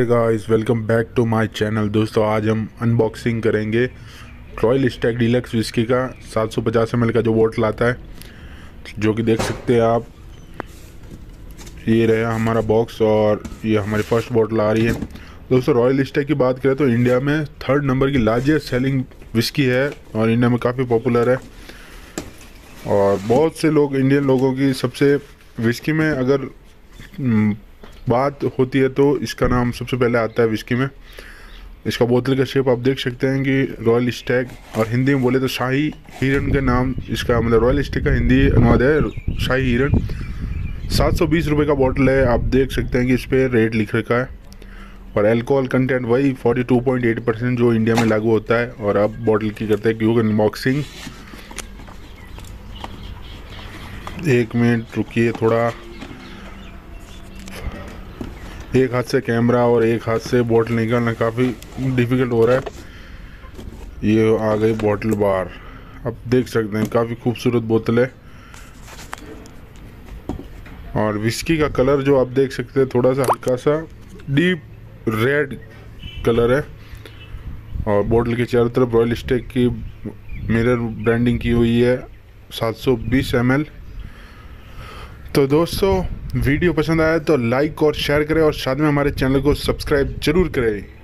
Hey guys, welcome back to my channel. दोस्तों, आज हम अनबॉक्सिंग करेंगे रॉयल स्टैग डीलक्स विस्की का 750 ml का जो बोतल आता है, जो कि देख सकते हैं आप। ये रहा हमारा बॉक्स और ये हमारी फर्स्ट बोतल आ रही है। दोस्तों, रॉयल स्टैग की बात करें तो इंडिया में 3rd नंबर की लार्जेस्ट सेलिंग विस्की है और इंडिया में काफ़ी पॉपुलर है। और बहुत से लोग, इंडियन लोगों की सबसे विस्की में अगर बात होती है तो इसका नाम सबसे पहले आता है विस्की में। इसका बोतल का शेप आप देख सकते हैं कि रॉयल स्टैग, और हिंदी में बोले तो शाही हिरन का नाम इसका, मतलब रॉयल स्टैग का हिंदी अनुवाद है शाही हिरन। 720 रुपये का बोतल है। आप देख सकते हैं कि इस पर रेट लिख रखा है और अल्कोहल कंटेंट वही 42.8% जो इंडिया में लागू होता है। और अब बोतल की करते हैं क्योंकि अनबॉक्सिंग। एक मिनट रुकिए, थोड़ा एक हाथ से कैमरा और एक हाथ से बोतल निकालना काफ़ी डिफ़िकल्ट हो रहा है। ये आ गई बोतल बाहर, आप देख सकते हैं काफ़ी खूबसूरत बोतल है। और विस्की का कलर जो आप देख सकते हैं थोड़ा सा हल्का सा डीप रेड कलर है। और बोतल के चारों तरफ रॉयल स्टैग की मिरर ब्रांडिंग की हुई है 720 ml। तो दोस्तों, वीडियो पसंद आया तो लाइक और शेयर करें और साथ में हमारे चैनल को सब्सक्राइब जरूर करें।